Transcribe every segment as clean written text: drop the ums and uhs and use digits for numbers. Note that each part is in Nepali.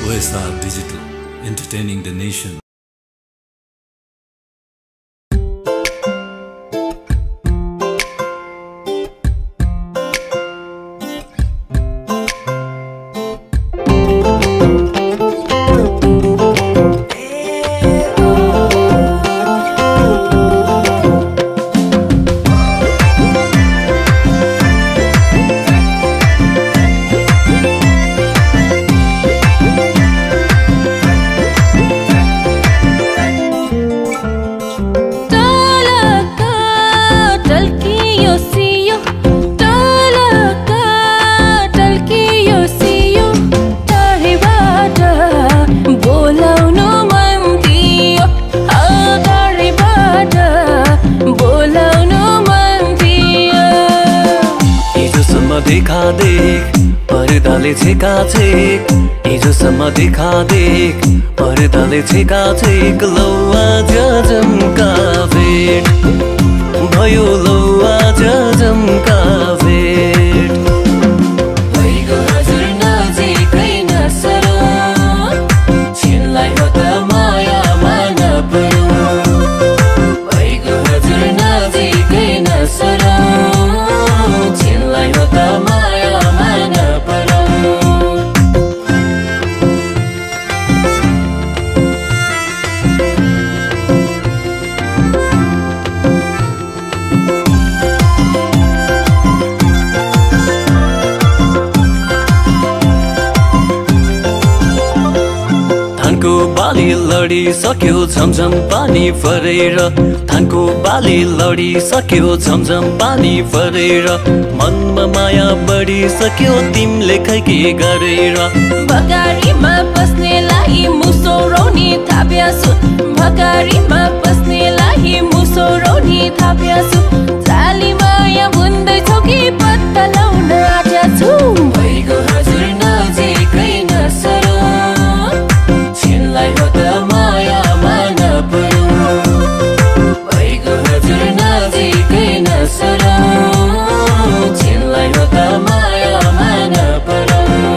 OSR Digital, entertaining the nation. देखा देख पर्दाले छेका छेक हिजोसम्म देखा देख पर्दाले छेका छेक लौ आज जम्का भेट भयो लौ आज जम्का भेट भइगयो हजुर नजिकै नसरो छिनलाई हो त माया मान पर्यो भइगयो हजुर नजिकै नसरो छिनलाई हो त माया मान पर्यो धानको बाली लडिसक्यो झमझम पानी फरेर धानको बाली लडिसक्यो झमझम पानी फरेर मनमा माया बढिसक्यो तिमीले खै के गरेर भकारीमा बस्नेलाई मुसौरोनी थाप्याछु भकारीमा बस्नेलाई मुसौरोनी थाप्याछु जाली माया बुन्दैछौ कि पत्ता लाउन आँट्या छु भइगयो हजुर नजिकै नसरो छिनलाई हो त माया मान पर्यो भइगयो हजुर नजिकै नसरो छिनलाई हो त माया मान पर्यो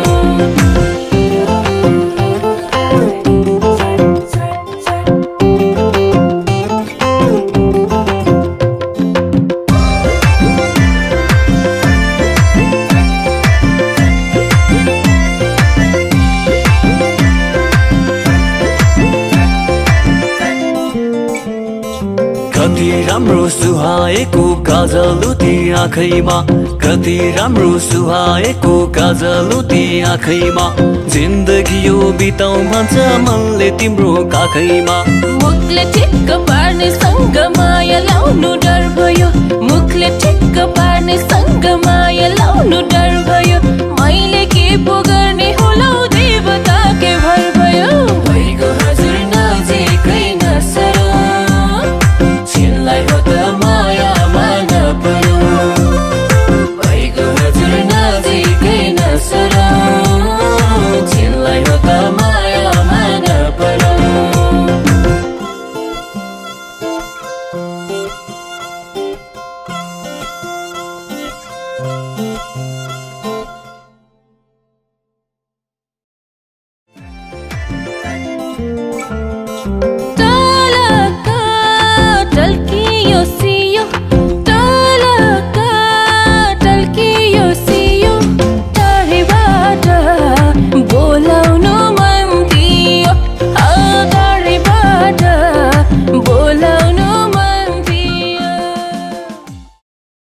कति राम्रो सुहाएको काजलुती आँखैमा कति राम्रो सुहाएको काजलुती आँखैमा जिन्दगी यो बिताउ भन्छ मनले तिम्रो काखैमा मुखले ठिक्क पार्ने सँग माया लाउनु डर भयो मुखले ठिक्क पार्ने सँग माया लाउनु डर भयो मैले के पो गर्ने होला